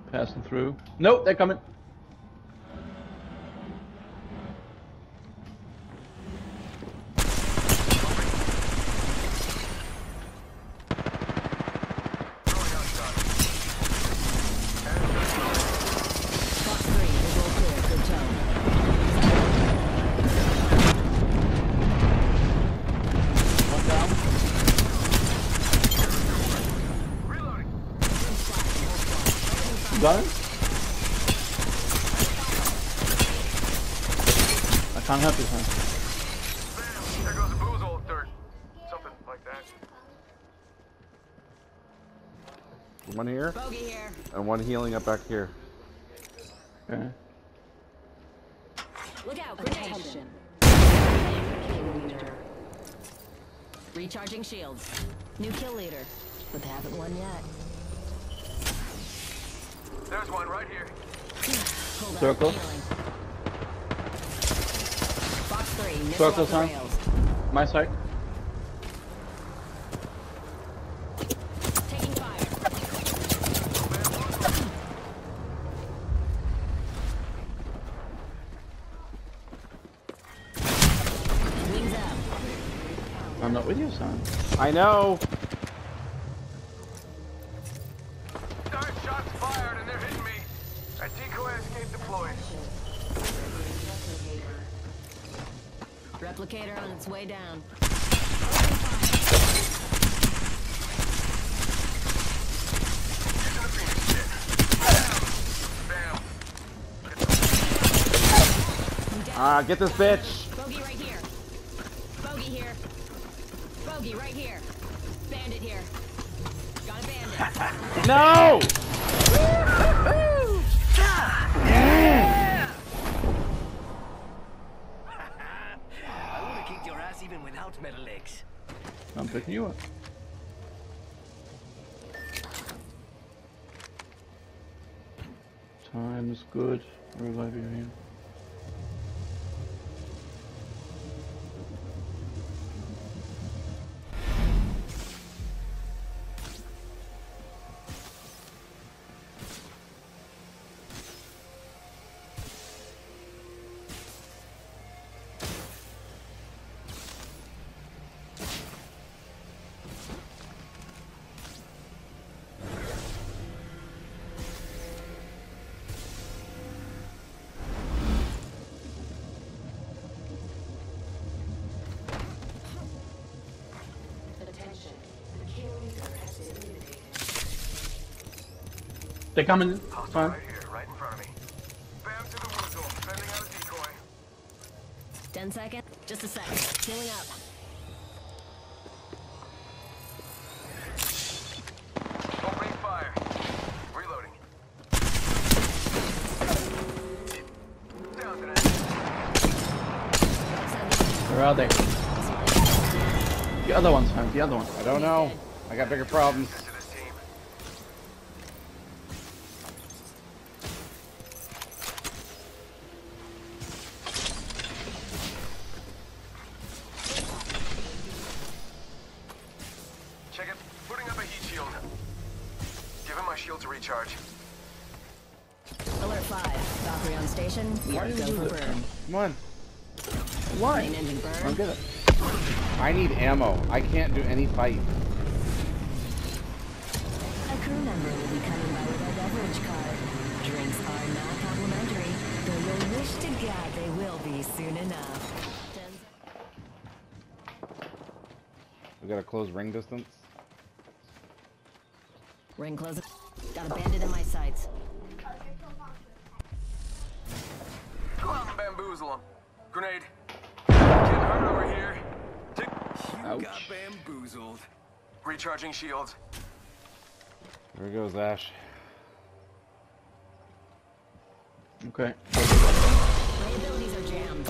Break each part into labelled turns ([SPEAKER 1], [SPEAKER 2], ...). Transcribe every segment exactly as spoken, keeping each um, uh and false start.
[SPEAKER 1] Passing through. Nope, they're coming. Got him? I can't help this man.
[SPEAKER 2] Bam! There goes a booze old dirt. Something like that.
[SPEAKER 3] One here,
[SPEAKER 4] Bogey here.
[SPEAKER 3] and one healing up back here.
[SPEAKER 1] Okay.
[SPEAKER 4] Look out, grenade. Recharging shields. New kill leader, but they haven't won yet.
[SPEAKER 2] There's one right here.
[SPEAKER 4] Hold on,
[SPEAKER 1] Circle.
[SPEAKER 4] healing. Box three, missile
[SPEAKER 1] Circle,
[SPEAKER 4] off the
[SPEAKER 1] son.
[SPEAKER 4] rails.
[SPEAKER 1] My side.
[SPEAKER 4] Taking fire. Wings out.
[SPEAKER 1] I'm not with you, son.
[SPEAKER 3] I know.
[SPEAKER 2] Darn shots fired and they're hitting me. A decoy escape deployed.
[SPEAKER 4] Replicator on its way down.
[SPEAKER 2] Using the Phoenix kit. Bam! Bam!
[SPEAKER 3] Ah, get this bitch.
[SPEAKER 4] Bogey right here. Bogey here. Bogey right here. Bandit here. Got a bandit.
[SPEAKER 3] No!
[SPEAKER 5] I would have kicked your ass even without metal legs.
[SPEAKER 1] I'm picking you up. Time is good. Revive you here. They're coming.
[SPEAKER 2] Hostile
[SPEAKER 1] Fine.
[SPEAKER 2] right here, right in front of me. Bam to the woozle. Sending out a decoy.
[SPEAKER 4] Ten seconds. Just a second. Healing up.
[SPEAKER 2] Opening fire. Reloading. Down to that.
[SPEAKER 1] Where are they? The other one's fine. The other one.
[SPEAKER 3] I don't know. I got bigger problems.
[SPEAKER 2] To this team. Check it. Putting up a heat shield. Give him my shield to recharge.
[SPEAKER 4] Alert five. Valkyrie on station. We
[SPEAKER 1] Why
[SPEAKER 4] are
[SPEAKER 1] did
[SPEAKER 4] go
[SPEAKER 1] you do
[SPEAKER 4] for
[SPEAKER 1] that?
[SPEAKER 4] burn.
[SPEAKER 3] Come on.
[SPEAKER 1] Why?
[SPEAKER 4] Main engine
[SPEAKER 1] I
[SPEAKER 4] burn.
[SPEAKER 1] don't get it.
[SPEAKER 3] I need ammo. I can't do any fight.
[SPEAKER 4] A crew member will be coming by with our beverage card. Drinks are not complimentary, though you'll wish to God they will be soon enough. Ten
[SPEAKER 3] We got a close ring distance.
[SPEAKER 4] Ring closing. Got a bandit in my sights.
[SPEAKER 2] Go out and bamboozle him. Grenade. Getting hurt over here. Tick.
[SPEAKER 5] You
[SPEAKER 1] Ouch.
[SPEAKER 5] got bamboozled.
[SPEAKER 2] Recharging shields.
[SPEAKER 3] There he goes, Ash.
[SPEAKER 1] Okay.
[SPEAKER 4] My abilities are jammed.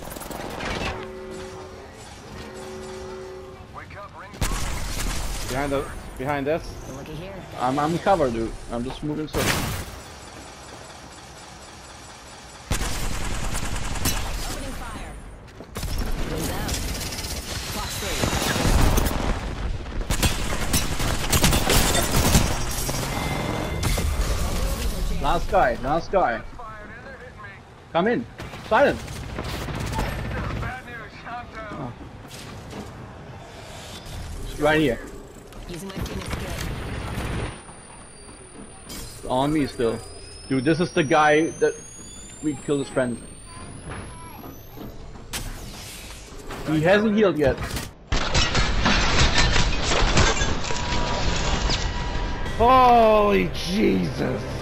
[SPEAKER 2] Wake up, ring.
[SPEAKER 3] Behind the, behind this.
[SPEAKER 4] But looky here.
[SPEAKER 1] I'm I'm covered, dude. I'm just moving slow.
[SPEAKER 4] Opening fire. Wings out. Box three.
[SPEAKER 1] Last guy, last guy.
[SPEAKER 2] Fired and they're hitting me.
[SPEAKER 1] Come in. Silent.
[SPEAKER 2] Bad news. I'm down.
[SPEAKER 1] Oh. Right here.
[SPEAKER 4] Using my Phoenix kit.
[SPEAKER 1] On me still. Dude, this is the guy that we killed his friend. He hasn't healed yet.
[SPEAKER 3] Holy Jesus!